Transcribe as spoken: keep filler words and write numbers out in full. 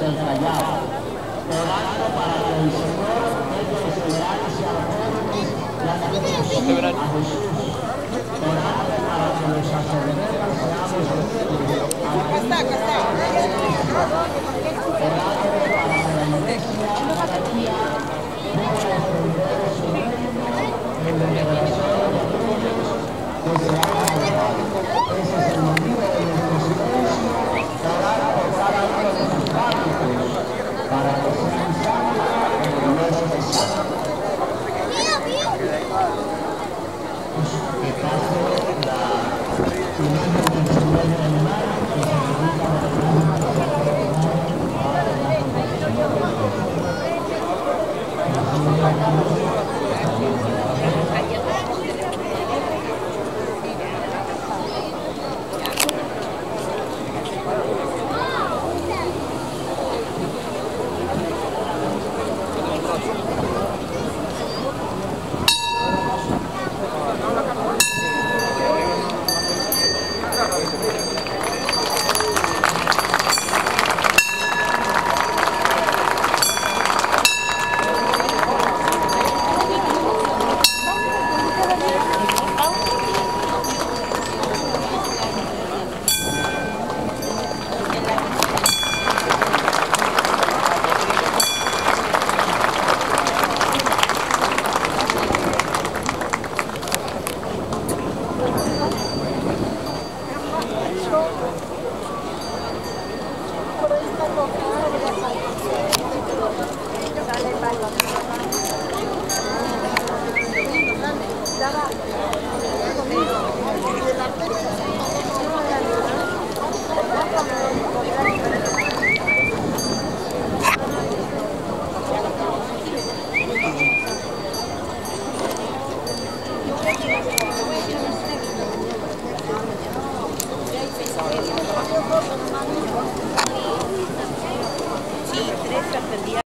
del Callao, orando para que el Señor venga y se levante a los jóvenes y a la gente a Jesús, orando para que los sacerdotes seamos libres. Acá está, acá está.